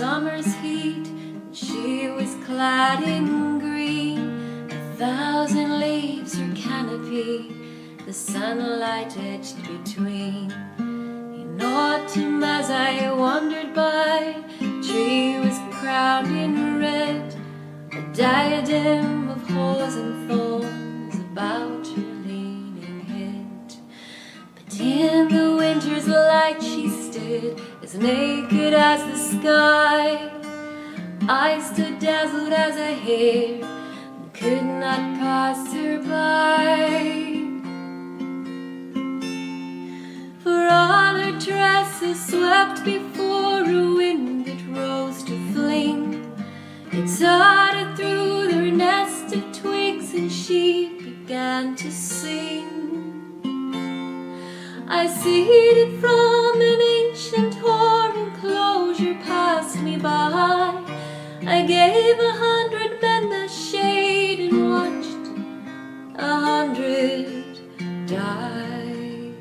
summer's heat, and she was clad in green. 1,000 leaves her canopy, the sunlight edged between. In autumn as I wandered by, the tree was crowned in red, a diadem of haws and thorns about her leaning head. But in the winter's light she stood as naked as the sky. I stood dazzled as a hare and could not pass her by. For all her tresses swept before a wind that rose to fling. It darted through her nest of twigs and she began to sing. I seeded from an ancient hoar enclosure passed me by. I gave 100 men the shade and watched 100 die.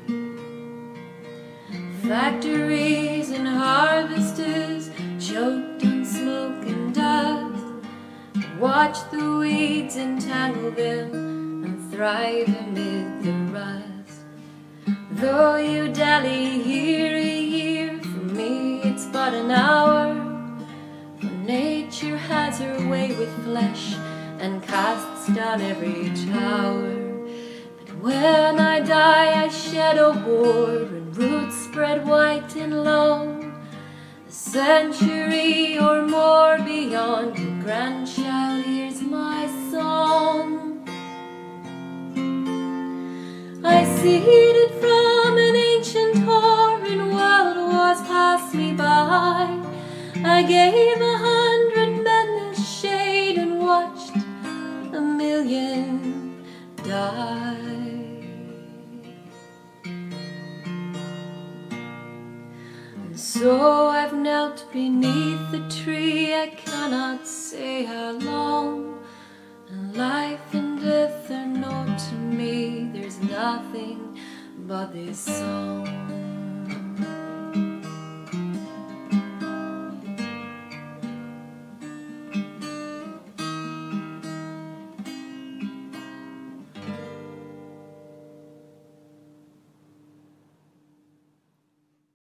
Factories and harvesters choked on smoke and dust, watched the weeds entangle them and thrive amid the rust. Though you dally here a year, for me it's but an hour. For nature has her way with flesh and casts down every tower. But when I die I shed a hoard and roots spread white and low. A century or more beyond, the grandchild hears my song. I seeded from an ancient hoar and world wars passed me by. I gave 100 men the shade and watched 1,000,000 die. And so I've knelt beneath the tree, I cannot say how long. And life and death are naught to me, there's nothing but this song.